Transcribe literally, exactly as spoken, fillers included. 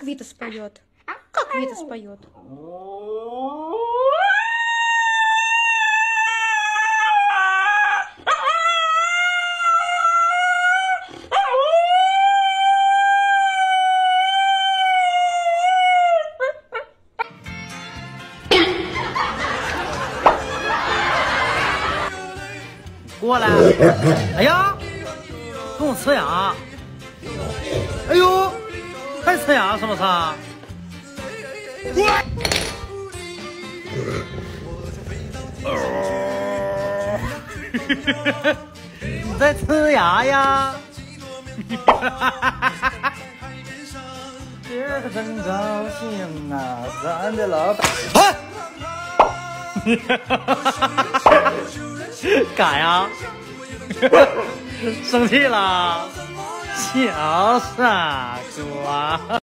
Как Вита споет? Как Вита споет? 过来！哎呀，跟我呲牙！哎呦，还呲牙是不是？你在呲牙呀？这可真高兴啊！咱的老板。干呀？生气了？小傻瓜。